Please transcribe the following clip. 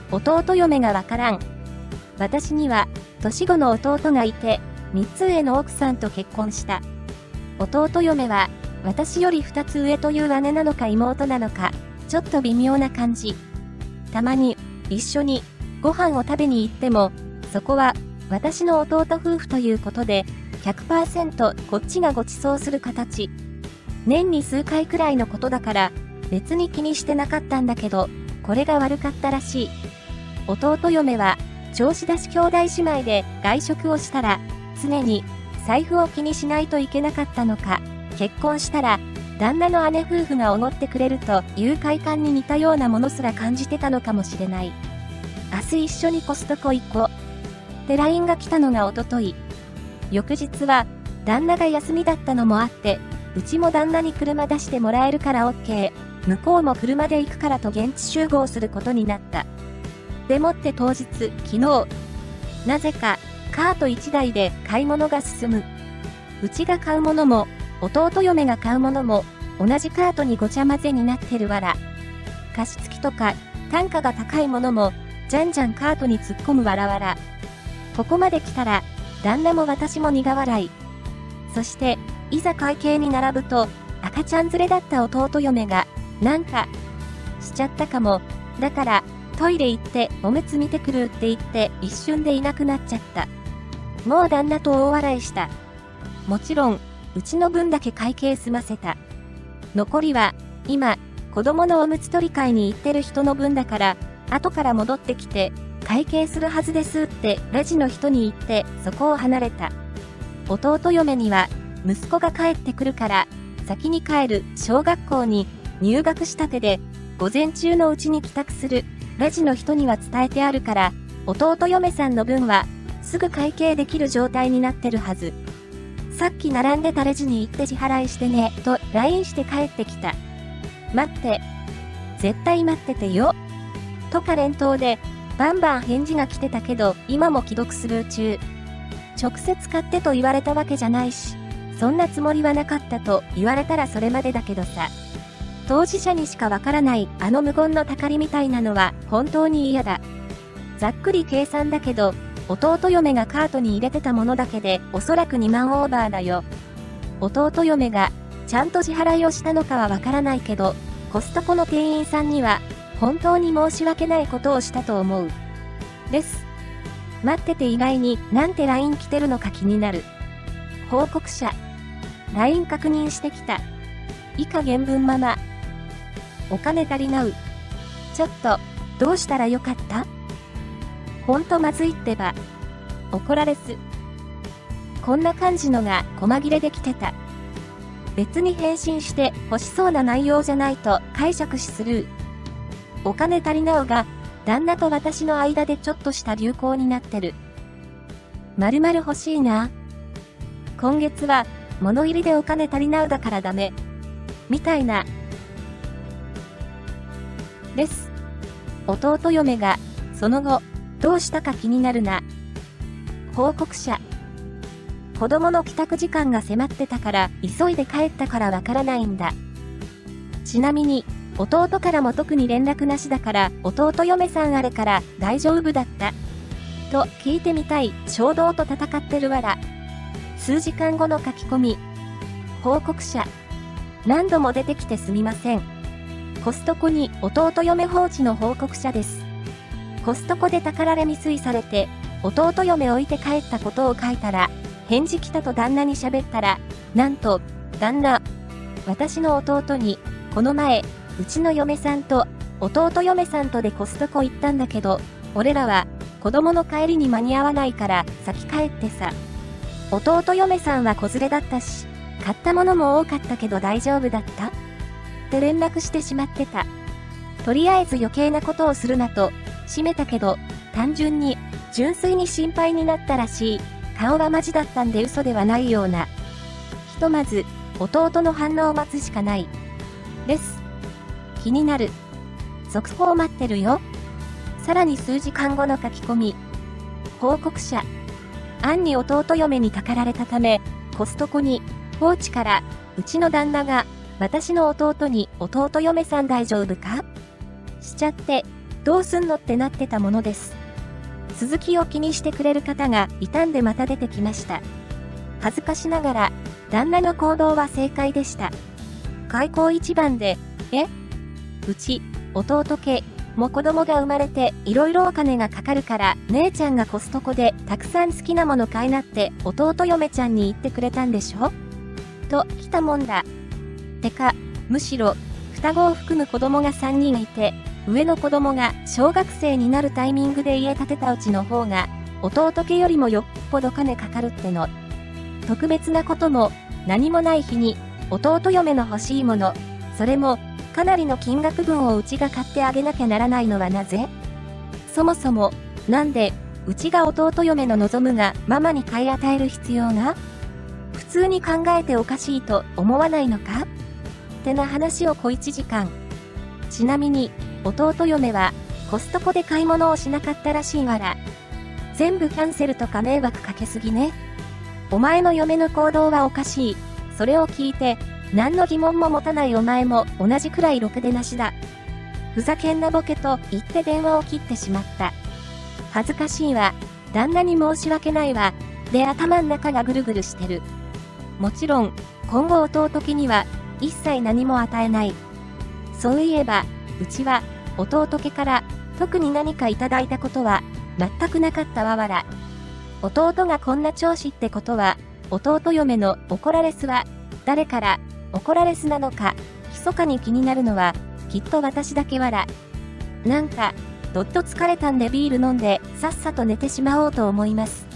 弟嫁がわからん。私には、年子の弟がいて、3つ上の奥さんと結婚した。弟嫁は、私より2つ上という姉なのか妹なのか、ちょっと微妙な感じ。たまに、一緒に、ご飯を食べに行っても、そこは、私の弟夫婦ということで、100% こっちがご馳走する形。年に数回くらいのことだから、別に気にしてなかったんだけど、これが悪かったらしい。弟嫁は、調子出し兄弟姉妹で外食をしたら、常に財布を気にしないといけなかったのか、結婚したら、旦那の姉夫婦がおごってくれるという快感に似たようなものすら感じてたのかもしれない。明日一緒にコストコ行こう。って LINE が来たのがおととい。翌日は、旦那が休みだったのもあって、うちも旦那に車出してもらえるから OK。向こうも車で行くからと現地集合することになった。でもって当日、昨日、なぜか、カート1台で買い物が進む。うちが買うものも、弟嫁が買うものも、同じカートにごちゃ混ぜになってるわら。加湿器とか、単価が高いものも、じゃんじゃんカートに突っ込むわらわら。ここまで来たら、旦那も私も苦笑い。そして、いざ会計に並ぶと、赤ちゃん連れだった弟嫁が、なんか、しちゃったかも。だから、トイレ行っておむつ見てくるって言って一瞬でいなくなっちゃった。もう旦那と大笑いした。もちろん、うちの分だけ会計済ませた。残りは、今、子供のおむつ取り替えに行ってる人の分だから、後から戻ってきて、会計するはずですってレジの人に言ってそこを離れた。弟嫁には、息子が帰ってくるから、先に帰る小学校に入学したてで、午前中のうちに帰宅する。レジの人には伝えてあるから、弟嫁さんの分は、すぐ会計できる状態になってるはず。さっき並んでたレジに行って支払いしてね、と LINE して帰ってきた。待って。絶対待っててよ。とか連投で、バンバン返事が来てたけど、今も既読スルー中。直接買ってと言われたわけじゃないし、そんなつもりはなかったと言われたらそれまでだけどさ。当事者にしかわからないあの無言のたかりみたいなのは本当に嫌だ。ざっくり計算だけど、弟嫁がカートに入れてたものだけでおそらく2万オーバーだよ。弟嫁がちゃんと支払いをしたのかはわからないけど、コストコの店員さんには本当に申し訳ないことをしたと思う。です。待ってて意外になんて LINE 来てるのか気になる。報告者。LINE 確認してきた。以下原文まま。お金足りなう。ちょっと、どうしたらよかった？ほんとまずいってば。怒られす。こんな感じのが細切れできてた。別に返信して欲しそうな内容じゃないと解釈しスルー。お金足りなうが、旦那と私の間でちょっとした流行になってる。〇〇欲しいな。今月は、物入りでお金足りなうだからダメ。みたいな。です。弟嫁が、その後、どうしたか気になるな。報告者。子供の帰宅時間が迫ってたから、急いで帰ったからわからないんだ。ちなみに、弟からも特に連絡なしだから、弟嫁さんあれから大丈夫だった。と聞いてみたい、衝動と戦ってるわら。数時間後の書き込み。報告者。何度も出てきてすみません。コストコに弟嫁放置の報告者です。コストコで宝れ未遂されて、弟嫁置いて帰ったことを書いたら、返事来たと旦那に喋ったら、なんと、旦那、私の弟に、この前、うちの嫁さんと、弟嫁さんとでコストコ行ったんだけど、俺らは、子供の帰りに間に合わないから、先帰ってさ。弟嫁さんは子連れだったし、買ったものも多かったけど大丈夫だった？って連絡してしまってた。とりあえず余計なことをするなと、閉めたけど、単純に、純粋に心配になったらしい。顔はマジだったんで嘘ではないような。ひとまず、弟の反応を待つしかない。です。気になる。続報待ってるよ。さらに数時間後の書き込み。報告者。暗に弟嫁にたかられたため、コストコに、放置から、うちの旦那が、私の弟に弟嫁さん大丈夫か？しちゃって、 どうすんのってなってたものです。続きを気にしてくれる方がいたんでまた出てきました。恥ずかしながら、旦那の行動は正解でした。開口一番で、うち、弟家、も子供が生まれていろいろお金がかかるから姉ちゃんがコストコでたくさん好きなもの買いなって弟嫁ちゃんに言ってくれたんでしょと来たもんだ。てか、むしろ、双子を含む子供が3人いて、上の子供が小学生になるタイミングで家建てたうちの方が、弟家よりもよっぽど金かかるっての。特別なことも何もない日に、弟嫁の欲しいもの、それも、かなりの金額分をうちが買ってあげなきゃならないのはなぜ？そもそも、なんで、うちが弟嫁の望むがママに買い与える必要が？普通に考えておかしいと思わないのか？ってな話を小1時間。ちなみに、弟嫁は、コストコで買い物をしなかったらしいわら。全部キャンセルとか迷惑かけすぎね。お前の嫁の行動はおかしい。それを聞いて、何の疑問も持たないお前も同じくらいろくでなしだ。ふざけんなボケと言って電話を切ってしまった。恥ずかしいわ。旦那に申し訳ないわ。で頭ん中がぐるぐるしてる。もちろん、今後弟家には一切何も与えない。そういえば、うちは弟家から特に何かいただいたことは全くなかったわわら。弟がこんな調子ってことは、弟嫁の怒られすは誰から怒られすなのか、密かに気になるのは、きっと私だけわら。なんか、どっと疲れたんでビール飲んで、さっさと寝てしまおうと思います。